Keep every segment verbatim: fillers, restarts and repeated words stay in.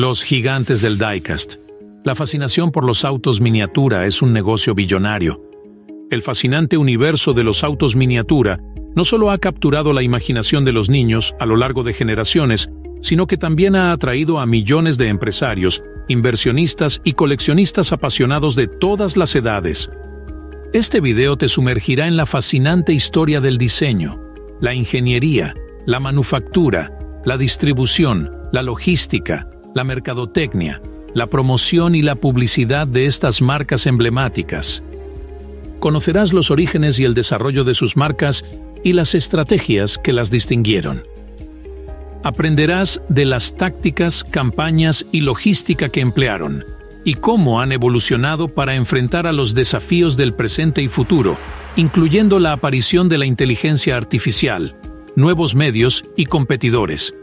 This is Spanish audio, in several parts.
Los gigantes del diecast. La fascinación por los autos miniatura es un negocio billonario. El fascinante universo de los autos miniatura no solo ha capturado la imaginación de los niños a lo largo de generaciones, sino que también ha atraído a millones de empresarios, inversionistas y coleccionistas apasionados de todas las edades. Este video te sumergirá en la fascinante historia del diseño, la ingeniería, la manufactura, la distribución, la logística, la mercadotecnia, la promoción y la publicidad de estas marcas emblemáticas. Conocerás los orígenes y el desarrollo de sus marcas y las estrategias que las distinguieron. Aprenderás de las tácticas, campañas y logística que emplearon, y cómo han evolucionado para enfrentar a los desafíos del presente y futuro, incluyendo la aparición de la inteligencia artificial, nuevos medios y competidores.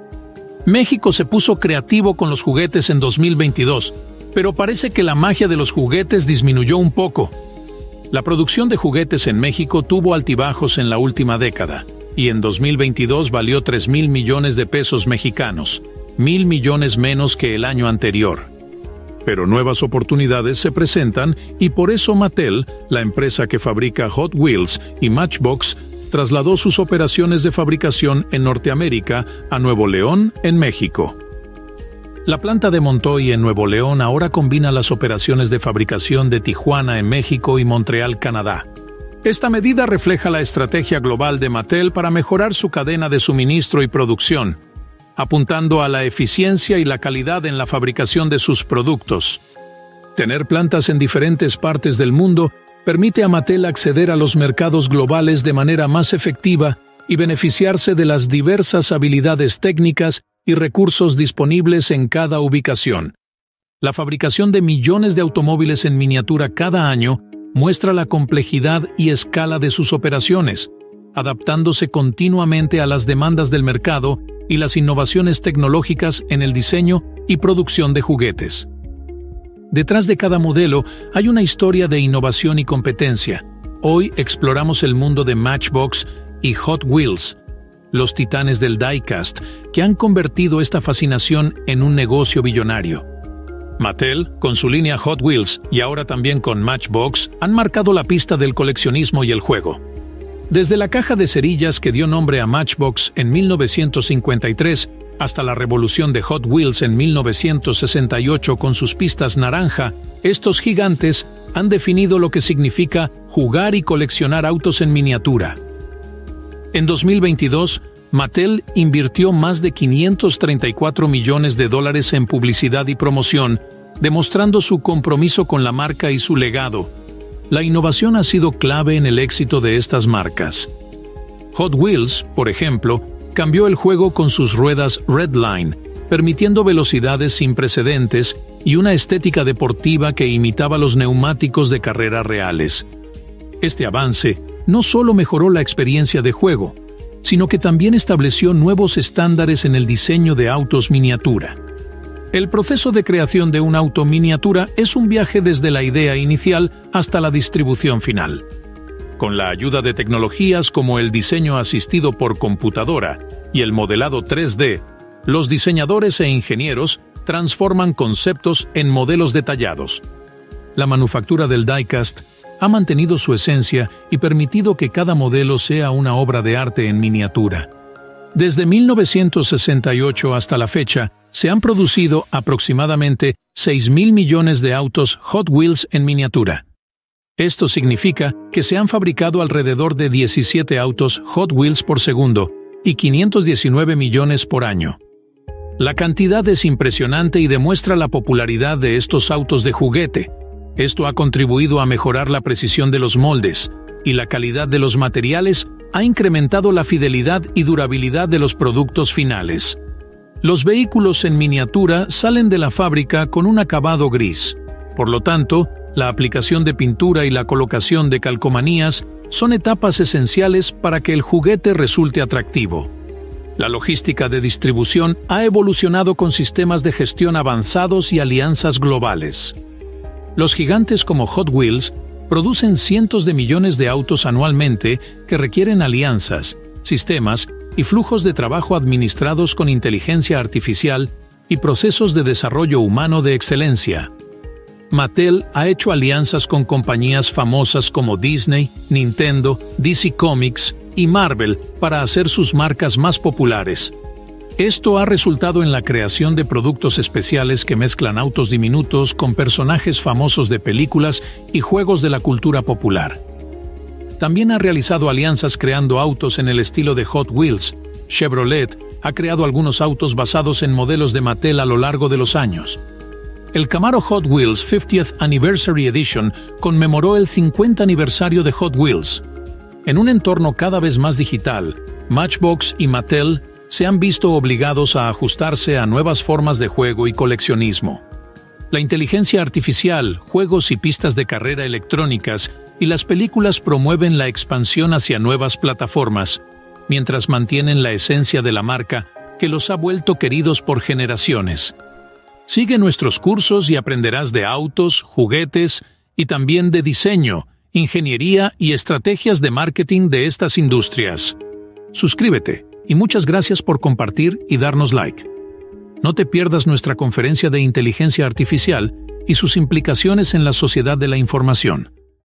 México se puso creativo con los juguetes en dos mil veintidós, pero parece que la magia de los juguetes disminuyó un poco. La producción de juguetes en México tuvo altibajos en la última década, y en dos mil veintidós valió tres mil millones de pesos mexicanos, mil millones menos que el año anterior. Pero nuevas oportunidades se presentan y por eso Mattel, la empresa que fabrica Hot Wheels y Matchbox, trasladó sus operaciones de fabricación en Norteamérica a Nuevo León, en México. La planta de Montoy en Nuevo León ahora combina las operaciones de fabricación de Tijuana en México y Montreal, Canadá. Esta medida refleja la estrategia global de Mattel para mejorar su cadena de suministro y producción, apuntando a la eficiencia y la calidad en la fabricación de sus productos. Tener plantas en diferentes partes del mundo permite a Mattel acceder a los mercados globales de manera más efectiva y beneficiarse de las diversas habilidades técnicas y recursos disponibles en cada ubicación. La fabricación de millones de automóviles en miniatura cada año muestra la complejidad y escala de sus operaciones, adaptándose continuamente a las demandas del mercado y las innovaciones tecnológicas en el diseño y producción de juguetes. Detrás de cada modelo hay una historia de innovación y competencia. Hoy exploramos el mundo de Matchbox y Hot Wheels, los titanes del diecast, que han convertido esta fascinación en un negocio billonario. Mattel, con su línea Hot Wheels y ahora también con Matchbox, han marcado la pista del coleccionismo y el juego. Desde la caja de cerillas que dio nombre a Matchbox en mil novecientos cincuenta y tres hasta la revolución de Hot Wheels en mil novecientos sesenta y ocho con sus pistas naranja, estos gigantes han definido lo que significa jugar y coleccionar autos en miniatura. En dos mil veintidós, Mattel invirtió más de quinientos treinta y cuatro millones de dólares en publicidad y promoción, demostrando su compromiso con la marca y su legado. La innovación ha sido clave en el éxito de estas marcas. Hot Wheels, por ejemplo, cambió el juego con sus ruedas Redline, permitiendo velocidades sin precedentes y una estética deportiva que imitaba los neumáticos de carrera reales. Este avance no solo mejoró la experiencia de juego, sino que también estableció nuevos estándares en el diseño de autos miniatura. El proceso de creación de un auto miniatura es un viaje desde la idea inicial hasta la distribución final. Con la ayuda de tecnologías como el diseño asistido por computadora y el modelado tres D, los diseñadores e ingenieros transforman conceptos en modelos detallados. La manufactura del diecast ha mantenido su esencia y permitido que cada modelo sea una obra de arte en miniatura. Desde mil novecientos sesenta y ocho hasta la fecha, se han producido aproximadamente seis mil millones de autos Hot Wheels en miniatura. Esto significa que se han fabricado alrededor de diecisiete autos Hot Wheels por segundo y quinientos diecinueve millones por año. La cantidad es impresionante y demuestra la popularidad de estos autos de juguete. Esto ha contribuido a mejorar la precisión de los moldes, y la calidad de los materiales ha incrementado la fidelidad y durabilidad de los productos finales. Los vehículos en miniatura salen de la fábrica con un acabado gris. Por lo tanto, la aplicación de pintura y la colocación de calcomanías son etapas esenciales para que el juguete resulte atractivo. La logística de distribución ha evolucionado con sistemas de gestión avanzados y alianzas globales. Los gigantes como Hot Wheels producen cientos de millones de autos anualmente que requieren alianzas, sistemas y flujos de trabajo administrados con inteligencia artificial y procesos de desarrollo humano de excelencia. Mattel ha hecho alianzas con compañías famosas como Disney, Nintendo, D C Comics y Marvel para hacer sus marcas más populares. Esto ha resultado en la creación de productos especiales que mezclan autos diminutos con personajes famosos de películas y juegos de la cultura popular. También ha realizado alianzas creando autos en el estilo de Hot Wheels. Chevrolet ha creado algunos autos basados en modelos de Mattel a lo largo de los años. El Camaro Hot Wheels fiftieth Anniversary Edition conmemoró el cincuenta aniversario de Hot Wheels. En un entorno cada vez más digital, Matchbox y Mattel se han visto obligados a ajustarse a nuevas formas de juego y coleccionismo. La inteligencia artificial, juegos y pistas de carrera electrónicas y las películas promueven la expansión hacia nuevas plataformas, mientras mantienen la esencia de la marca que los ha vuelto queridos por generaciones. Sigue nuestros cursos y aprenderás de autos, juguetes y también de diseño, ingeniería y estrategias de marketing de estas industrias. Suscríbete y muchas gracias por compartir y darnos like. No te pierdas nuestra conferencia de inteligencia artificial y sus implicaciones en la sociedad de la información.